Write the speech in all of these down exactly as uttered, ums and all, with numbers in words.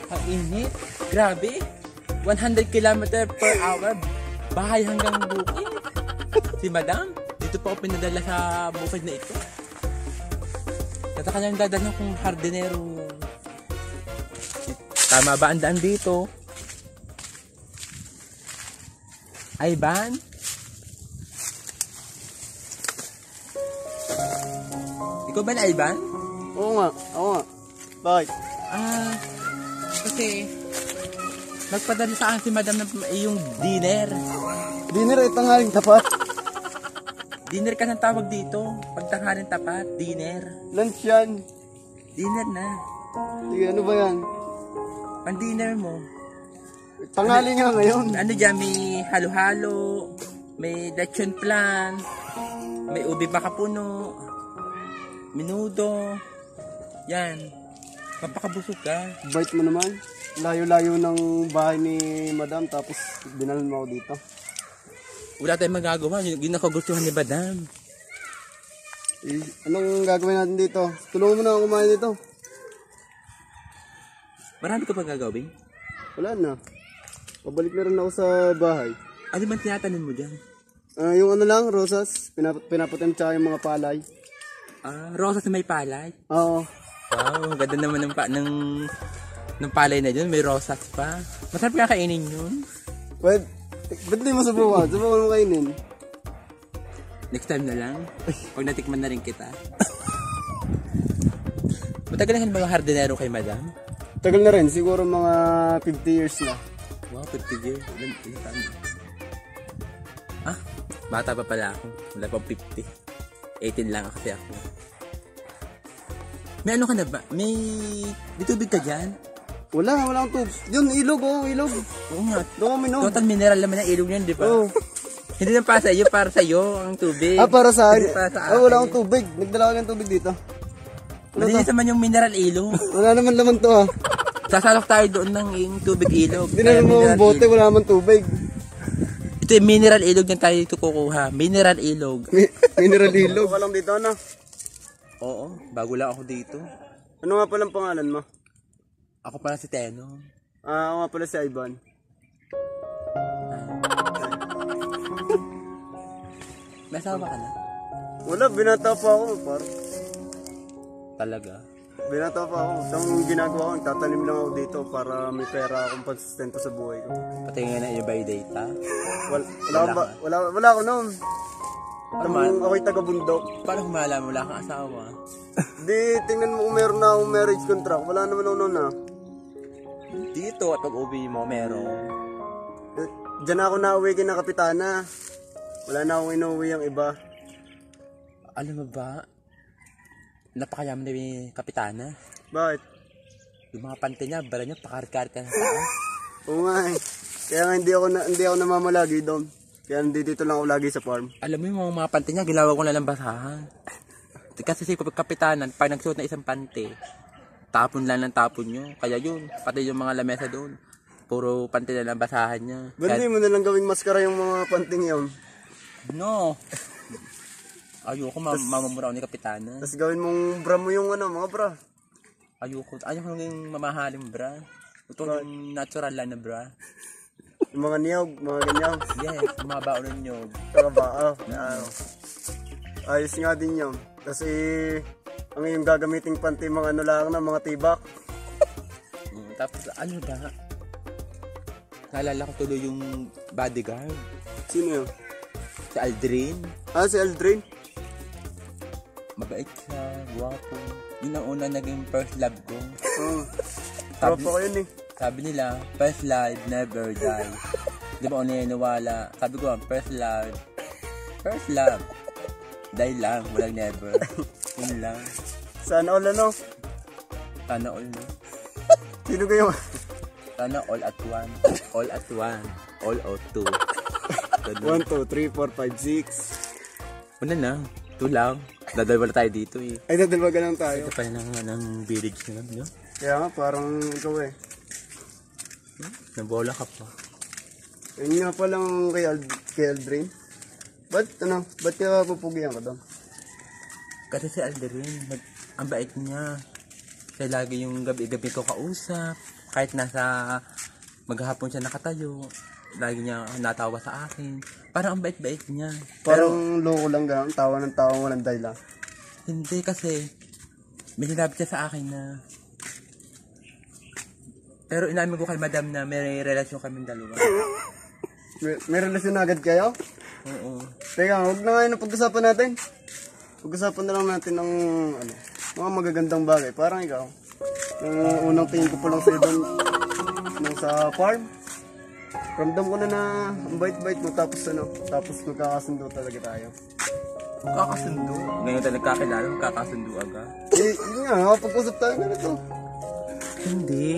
Ang init. Grabe. one hundred kilometers per hour. Bahay hanggang bukid. Si Madam, dito pa ako pinadala sa bukid na ito. At kanyang dadalhan kong hardinero. Tama ba ang daan dito? Ay, Ban? Ikaw ba na Ivan? Oo nga, oo nga. Bakit? Ah, kasi nagpadala sa akin si Madam ng yung dinner. Dinner ay tanghaling tapat. Dinner ka ng tawag dito. Pag tanghaling tapat, dinner. Lunch yan. Dinner na. Sige, ano ba yan? Pan-dinner mo. Tanghali nga ngayon. Ano dyan, may halo-halo, may lechon plan, may ubi makapuno, minudo. Yan. Mapakabusog ka. Bite mo naman. Layo-layo ng bahay ni Madam tapos dinalhan mo ako dito. Wala tayong magagawa. Yun ako gustuhan ni Madam. Eh, anong gagawin natin dito? Tulungan mo na ako kumain dito. Marami ka pa gagawin? Wala na. Pabalik na rin ako sa bahay. Ano man tinatanin mo dyan? Uh, yung ano lang, rosas. Pinap pinaputin tsaka yung mga palay. Ah, rosas na may palay? Oo. Wow, ganda naman ng, pa ng, ng palay na dyan. May rosas pa. Masarap nga kainin yun. Pwede. Ba't di mo subukan? Subukan mo kainin. Next time na lang. Pag natikman na rin kita. Matagal na ba hardinero kay Madam? Tagal na rin. Siguro mga fifty years na. Wow, fifty years. Ilan, ilan taon? Ah, bata pa pala ako. Wala pang fifty. eighteen lang kasi ako. May ano ka na ba? May, may tubig ka dyan? Wala, wala akong tubig. Yun, ilog oh, ilog. Oo nga. Doon kami no. Total mineral naman ang ilog yan, di ba? Oo. Hindi lang para sa iyo, para sa iyo ang tubig. Ah, para sa akin. Para sa ah, wala akong tubig. Nagdala ko ng tubig dito. Malinis naman yung mineral ilog. Wala naman laman to ha. Sasalok tayo doon ng yung tubig ilog. Dinala mo ang bote, ilog. Wala naman tubig. Ito yung mineral ilog na tayo ito kukuha. Mineral ilog. Mi mineral ilog. Bago ka lang dito, ano? Oo, bago lang ako dito. Ano nga palang pangalan mo? Ako pala si Teno. Ah, ako nga pala si Ivan. May asawa ka na? Wala, binata pa ako. Par. Talaga? Binata pa ako. Itong ginagawa ko, tatanim lang ako dito para may pera akong pansustento sa buhay ko. Pati nga na iyo by data? Wala, wala, wala, ba, wala, wala ako noon. Parang ako'y taga-bundok. Paano kumala mo? Wala kang asawa? Di, tingnan mo kung meron na akong marriage contract. Wala naman ako noon ah. Dito at pag-uwi mo, meron. Diyan ako nauwi kina Kapitana. Wala na akong inuwi ang iba. Alam mo ba? Napakayaman na yung Kapitana. Bakit? Yung mga pante niya, bala niya, pakar-kar ka na saan. Oo nga eh. Kaya nga hindi ako, na, hindi ako namamalagi doon. Kaya dito lang ako lagi sa farm. Alam mo yung mga pante niya, ginawa ko na lang basahan. Kasi si Kapitanan, pag nagsuot na isang pante, tapon lang ng tapon nyo. Kaya yun, pati yung mga lamesa doon. Puro pante na lang basahan niya. Ba't di mo na lang gawing maskara yung mga panting yun? No. Ayoko, ma mamamura ni Kapitana. Tapos gawin mong bra mo yung ano, mga bra. Ayoko, ayoko yung mamahaling bra. Ito yung natural lang na bra. Yung mga niyog, mga ganyan. Yes, mga baon ng niyog. Mga bao. Ayos nga din yun. Kasi ang iyong gagamiting panty mga ano lang na mga tibak. Mm, tapos ano ba? Naalala ko tuloy yung bodyguard. Sino yun? Si Aldrin. Ah, si Aldrin? Mabait siya, guwapo. Yun ang una naging first love ko. Oo. Tropa ko yun eh. Sabi nila, first love never die. Di ba ako naniniwala? Sabi ko, first love, first love. Die lang, walang never. Yun lang. Sana all ano? Sana all, no? Sino kayo? Sana all at one. All at one. All out two. one, two, three, four, five, six. Una na. Two lang. Dadalwa na tayo dito eh. Ay, dadalwa ka lang tayo. Ito pa ng, ng village na lang, no? Kaya nga, parang ikaw eh. Hmm? Nabola ka pa. Yun nga palang kay, Ald kay Aldrin. Ba't ano? Ba't kaya pupugihan ka doon? Kasi si Aldrin, ang bait niya. Siya lagi yung gabi-gabi ko kausap. Kahit nasa maghapon siya nakatayo, lagi niya natawa sa akin. Parang ang bait-bait niya. Parang loko lang gano'n, tawa ng tawa, walang dahilan. Hindi kasi, may sinabi siya sa akin na, pero inamin ko kay madam na may relasyon kaming dalawa. May, may relasyon na agad kayo? Oo. Teka, huwag na ngayon ang pag-usapan natin. Pag-usapan na lang natin ng ano, mga magagandang bagay. Parang ikaw, yung unang tingin ko pa lang sa'yo doon, nung sa farm. Ramdam ko na na ang bait-bait mo, tapos ano, tapos magkakasundo talaga tayo. Kakasundo? Ngayon tayo nagkakilala, kakasundo agad. Eh, yun nga, nakapag-usap tayo na ito. Hindi.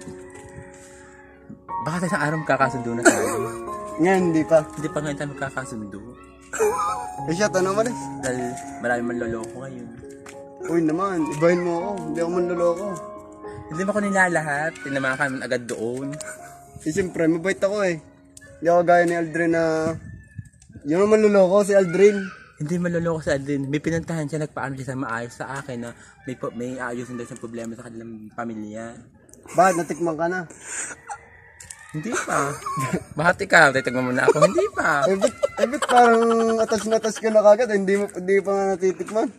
Baka tayo sa araw magkakasundo na tayo. Ngayon, hindi pa. Hindi pa ngayon tayo magkakasundo. Eh siya, tanong mo rin. Dahil marami man loloko ngayon. Uy naman, ibahin mo ako. Hindi ako manloloko. Hindi mo ko nilalahat. Tinamakan man agad doon. Eh siyempre, mabait ako eh. Hindi ako gaya ni Aldrin na... Yung naman loloko, si Aldrin. Hindi maloloko sa Aldrin. May pinuntahan siya, nagpaano siya sa maayos sa akin na may, may ayusin daw siyang problema sa kanilang pamilya. Bakit? Natikman ka na? Hindi pa. Bakit ikaw? Titigman mo na ako. Hindi pa. Eh ba't, eh, ba't parang atas na atas ka na kagad? Hindi mo hindi pa nga natitikman.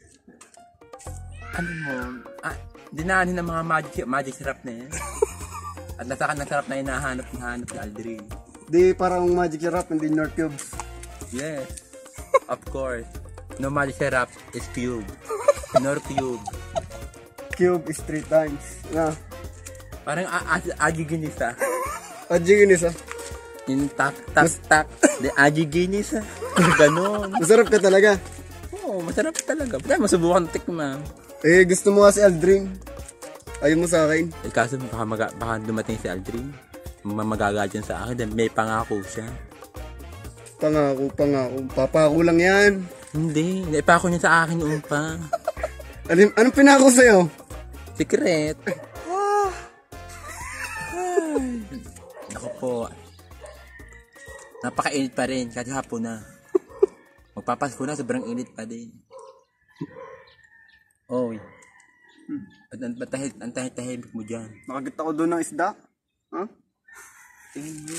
Ano mo? Ah, dinaanin ng mga magic, magic syrup na yan. At nasa ka ng sarap na hinahanap hinahanap ni Aldrin. Di parang magic syrup, hindi North Cubes. Yes. Of course. No magic syrup is cube. Nor cube. Cube is three times. Na. Parang aji ginisa. Aji ginisa. Yung tak, tak, tak. De aji ginisa. Ganon. Masarap ka talaga. Oo, masarap talaga. Kaya masubukan tikma. Eh, gusto mo nga si Aldrin. Ayaw mo sa akin. Eh, kaso baka, maga, baka dumating si Aldrin. Mamagaga dyan sa akin. Then may pangako siya. Pangako, pangako. Papako lang yan. Hindi. Naipako niya sa akin noon pa. Ano, anong pinako sa'yo? Secret. Ako po. Napakainit pa rin. Kasi hapon na. Magpapasko na. Sobrang init pa din. Oy. Hmm. At ang tahit-tahimik mo dyan. Nakagit ako doon ng isda. Huh? Hindi.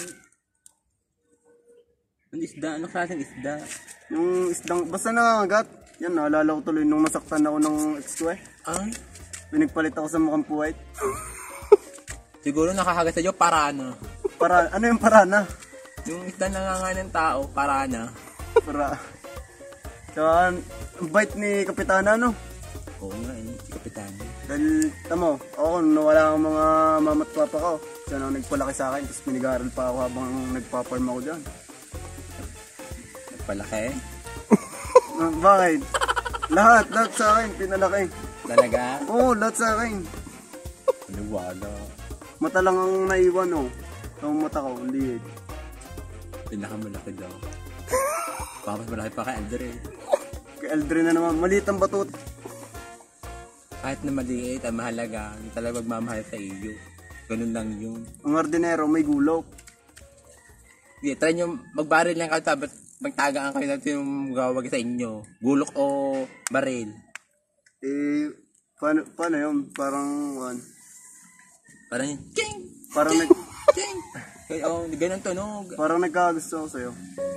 Ang isda? Ano klaseng isda? Yung isdang, basta nangangagat. Yan, naalala ko tuloy nung nasaktan ako ng ex ko eh. Ah? Pinagpalit ako sa mukhang puwait. Siguro nakakagat sa'yo, parana. Para, ano yung parana? Yung isda nangangain ng tao, parana. Para. Tsaka, ang bait ni Kapitana, no? Oo nga eh, si Kapitana. Dahil, tamo, ako, nawala ang mga mama at papa ko. Siya na nagpalaki sa akin, tapos pinag-aaral pa ako habang nagpa-farm ako dyan. Nagpalaki? Uh, bakit? Lahat, lahat sa akin, pinalaki. Talaga? Oo, lahat sa akin. Wala. Mata lang ang naiwan, oh. Ang mata ko, hindi eh. Pinakamalaki daw. Baka mas malaki pa kay Aldrin. Kay Aldrin na naman, maliit ang batot. Kahit na maliit, ang mahalaga, yung talaga magmamahal sa iyo. Ganun lang yun. Ang ordinero, may gulok. Sige, try nyo, magbaril lang kayo, tapos magtagaan kayo natin yung gawag sa inyo. Gulok o baril. Eh, paano, paano yun? Parang, one. Parang yung, ching! Parang ching! nag... Ching! Kaya, oh, ganun tunog. Parang nagkakagusto ako sa'yo.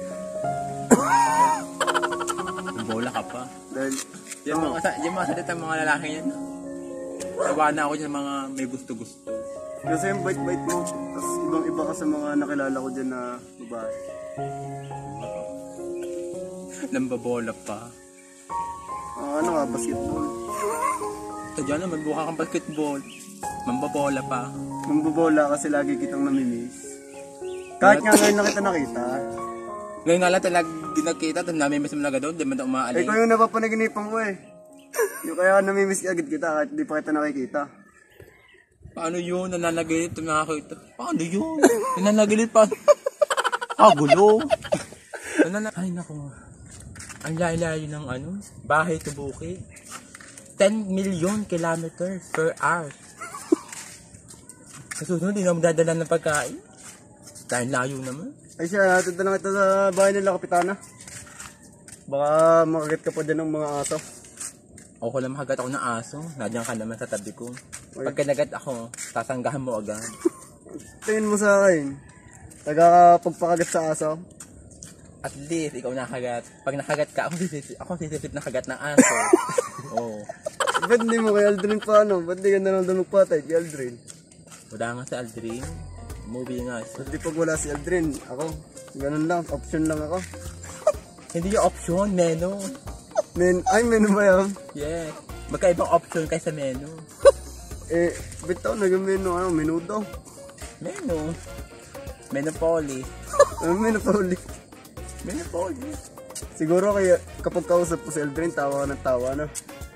Bola ka pa. Dahil, Yung mga, sa, yung mga salita mga lalaki yan. Tawa na ako dyan mga may gusto-gusto. kasi yung bait-bait mo. Tapos ibang iba ka sa mga nakilala ko dyan na babae. Nambabola pa. Uh, ano nga, basketball. Ito dyan naman, buka kang basketball. Mambabola pa. Mambabola kasi lagi kitang namimiss. Kahit nga ngayon na kita nakita. Ngayon nga lang talaga ginagkita, tapos namimiss mo na doon, di man na umaaling. Eh, kung yung napapanaginipan ko eh. Yung kaya namimiss agad kita kahit di pa kita nakikita. Paano yun? Nananagilit ito nakakita. Paano yun? Nananagilit pa. Ah, gulo. Nanana Ay, naku. Ang layo-layo ng ano, bahay to bukid. ten million kilometers per hour. Kasunod, hindi na magdadala ng pagkain. Dahil layo naman. Ay siya, hatid na lang kita sa bahay nila, Kapitana. Baka makagat ka pa dyan ng mga aso. Ako lang makagat ako ng aso. Nadyan ka naman sa tabi ko. Pag kinagat ako, tasanggahan mo agad. Tingin mo sa akin, tagapagpakagat sa aso. At least, ikaw nakagat. Pag nakagat ka, ako sisisip, ako sisisip na kagat ng aso. Oo. Ba't hindi mo kay Aldrin pa ano? Ba't di ka na lang doon magpatay kay Aldrin? Wala nga si Aldrin. Movie nga. Ba't di pag wala si Aldrin? Ako, ganun lang, option lang ako. Hindi yung option, menu. Men, ay, menu ba yan? Yeah. Magkaibang option kaysa menu. Eh, bitaw, nag-menu, ano, menudo. Menu. Menu poli. Ano, menu pa ulit? Menu poli. Siguro kaya kapag kausap ko si Aldrin, tawa ka ng tawa, no?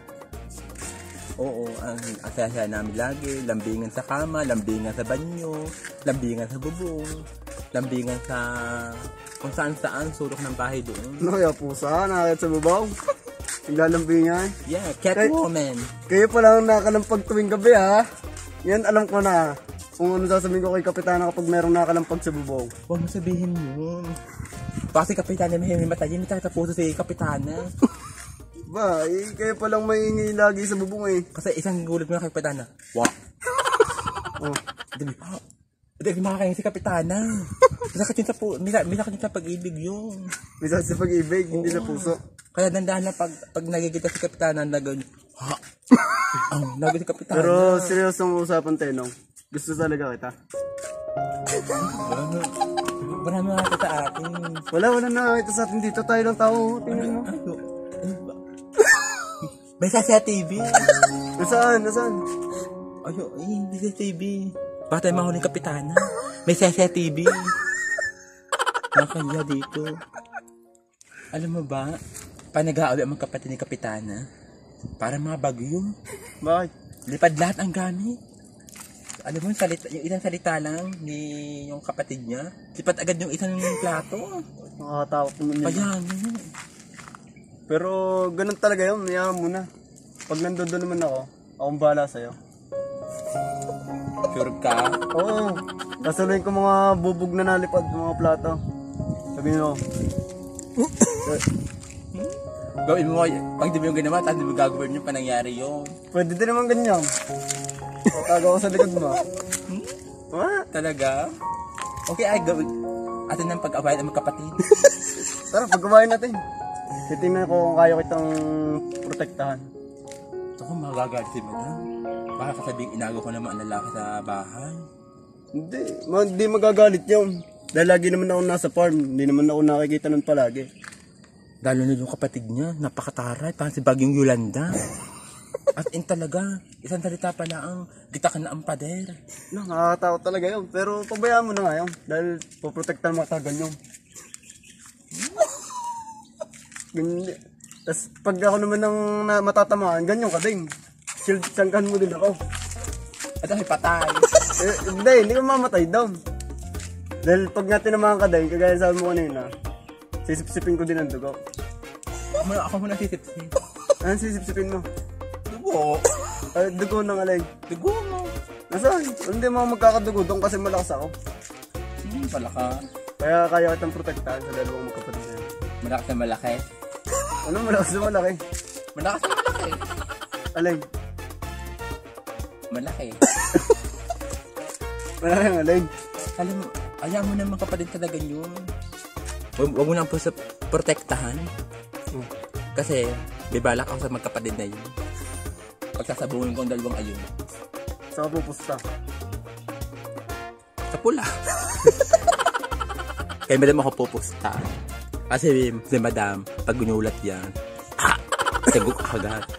Oo, ang asaya namin lagi. Lambingan sa kama, lambingan sa banyo, lambingan sa bubong, lambingan sa kung saan saan, surok ng bahay doon. Ano kaya pusa? Nakakit sa babaw? Naglalambingan? Yeah, Catwoman. Kayo pala ang nakakalampag tuwing gabi, ha? Yan, alam ko na. Kung ano sasabihin ko kay Kapitana kapag merong nakakalampag sa babaw. Huwag mo sabihin yun. Baka si Kapitana may himatay, hindi tayo tapuso si Kapitana. Ba, eh, kayo palang maingay lagi sa bubong eh. Kasi isang gulat mo na kay Kapitana. Wow. Oh. Hindi, hindi makakain si Kapitana. Misakit yun sa, pu misakit yun sa pag-ibig yun. Misakit sa pag-ibig, hindi sa puso. Kaya dandahan na pag, pag nagigita si Kapitana, nagon, ha? Ang nagigita si Kapitana. Pero seryosong usapan tayo, no? Gusto talaga kita. Wala mo nakita sa atin. Wala, wala na nakita sa atin dito. Tayo lang tao. Tingnan mo. Ano? May sasya T V. Nasaan? Nasaan? Ayo, eh, hindi sa T V. Baka tayo mahuling Kapitana. May sasya T V. Nakaya dito. Alam mo ba, panag-aawi ang mga kapatid ni Kapitana. Para mga bagyo. Bakit? Lipad lahat ang gamit. Alam mo, yung, salita, yung isang salita lang ni yung kapatid niya. Lipat agad yung isang plato. Nakakatakot naman yun. Kaya nga. Pero ganun talaga yun. Mayaman muna. Pag nandun doon naman ako, akong bahala sa'yo. Sure ka? Oo. Kasuluin ko mga bubog na nalipad, mga plato. Sabihin mo. Gawin mo, pag di mo yung ginawa, tapos di mo gagawin yung panangyari yun. Pwede din naman ganyan. Tatago ko sa likod mo. Hmm? Ha? Talaga? Okay, ay gawin. Atin ng pag-abayan ng mga kapatid. Tara, pagkabayan natin. Titingnan ko kung kaya kitang protektahan. Ako, magagalit si Madam. Baka kasabing inago ko naman ang lalaki sa bahay. Hindi, ma hindi magagalit yun. Dahil lagi naman ako nasa farm. Hindi naman ako nakikita nun palagi. Lalo na yung kapatid niya, napakataray, parang si Bagyong Yolanda. At in talaga, isang salita pala ang gitakan na ang pader. No, nakakatakot talaga yun. Pero pabayaan mo na nga yun. Dahil poprotektan mga tagan yun. Ganyan. Tapos pag ako naman ng na, matatamaan, ganyan ka din. Shield, sangkan mo din ako. At ay patay. Eh, hindi, hindi ka mamatay daw. Dahil pag nga tinamaan ka din, kagaya sabi mo kanina, sisip-sipin ko din ang dugo. Ako muna, ako muna sisip-sip. Anong sisip-sipin mo? Dugo. Ay, dugo ng alay. Dugo mo. Nasaan? Hindi mo magkakadugo doon kasi malakas ako. Hmm, pala ka. Kaya kaya kitang protektahan sa dalawang magkapatid na yan. Malakas na malaki. Ano malakas na malaki? Malakas na malaki. Alay. Malaki. Malaki ang alay. Alam mo, ayaw mo naman kapatid talaga yun. Huwag huwag mo nang po sa protektahan. Hmm. Kasi, bibalak ako sa magkapatid na yun. Pagsasabuhin ko ang dalawang ayun. Saan ka pupusta? Sa pula. Kaya madam ako pupusta. Kasi si madam, pag ginulat yan, ha! Sagok agad.